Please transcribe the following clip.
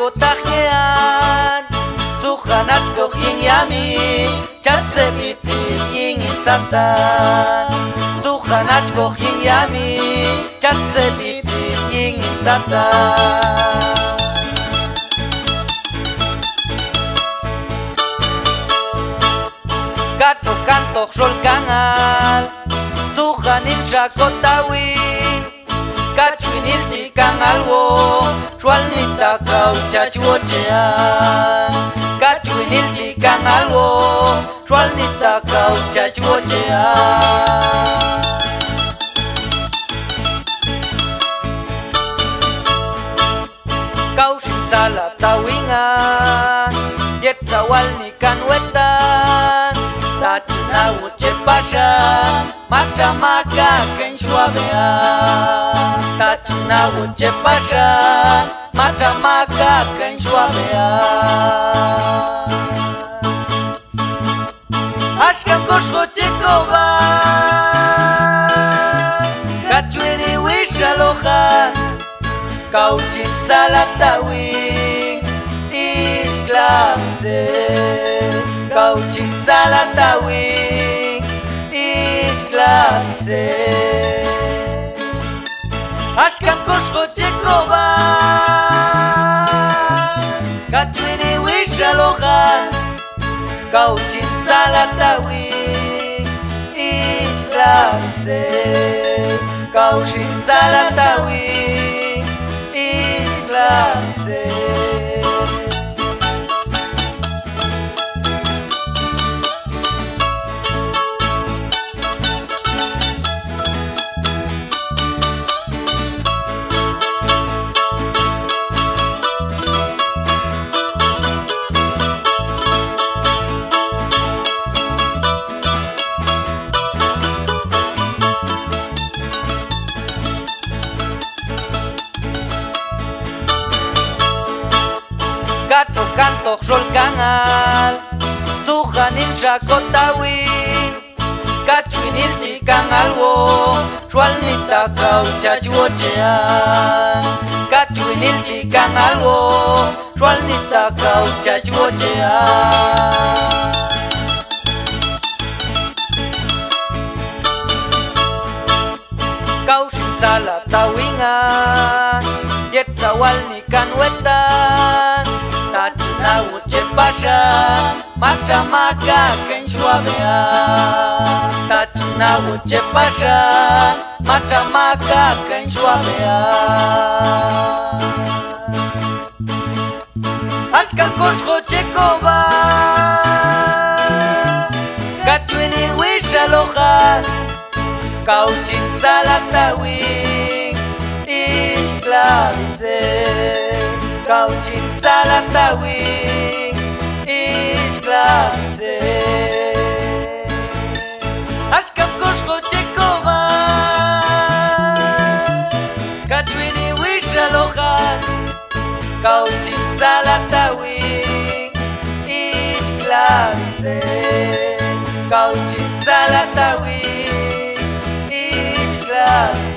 kotakean Zuhanatko yami Chatse biti yingin satan Zuhanatko yami Chatse biti yingin satan Gato kantok shol kangal Zuhanin shakotawi Kachuinil di kangal wo Shwal nita kau chachuo chean Kachuinil di kangal wo Shwal nita kau chachuo chean Kau sin salah tawingan Yet rawal ni kan wetan Tachina uche pasha Mata maka ken suavean Tachina uche pasha Mata maka ken suavean Ashkam koshko chekova Kachuini wishalohan Kauchin salatawin Ishklamse Kauchin salatawin Ishklamse Ashkam koshko chekova Kachuini wishalohan Kauchin salatawin Ishklamse Kauchin salatawin Ishklamse Gato kantok shol kangal Zuhanin shakotawi Kachuinil di kangal wo Shwal nita kau chachuo chean Kachuinil di kangal wo Shwal nita kau chachuo chean Kau sin salah tawingan Yet rawal ni kan wetan Tachina uche pasha Mata maka ken suavean Tachina uche pasha Mata maka ken suavean Ashkan koshko chekova Kachuini wishalohan Kauchin salatawin Ishklamse Kauchin salatawin Ishklamse Ashkam koshko chekova Kachuini wishalohan Kauchin salatawin Ishklamse Kauchin salatawin Ishklamse